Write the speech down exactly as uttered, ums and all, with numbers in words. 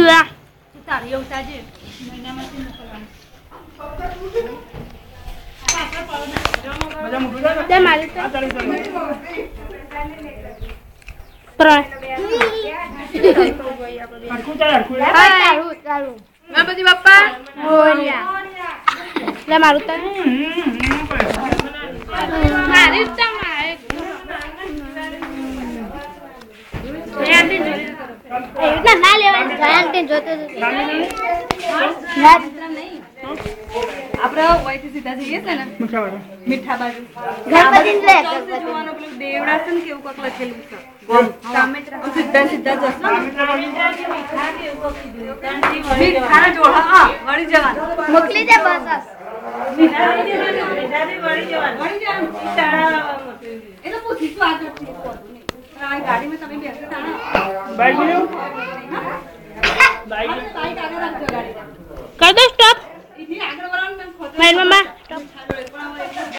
લા તારી ઉતાજે મહિનામાંથી મોકલવાનું બધા મોટું જાય તે મારી તો આ તારી સર ત્રણ હરખું ચાલ હરખું હા તારું તારું ગણપતિ બાપ્પા મોરિયા લે મારું તો મારી તો મારે ના ના લેવાનું જયંતી જોતો આપણે ઓયથી સીધા જઈએ છે ને મીઠા વાળા મીઠા બાજુ ગણપતિ લે ગણપતિ જોવાનું પેલું દેવડા છે ને કેવું કોક લખેલું છે ટામેટા સીધા સીધા જશો મીઠા જોડા હા વળી જવાનું મોકલી દે બસ એ તો પૂછીશું આગળથી આ ગાડીમાં તમે બેસો તાણા બાઈક લો બાઈક આગળ રાખજો ગાડી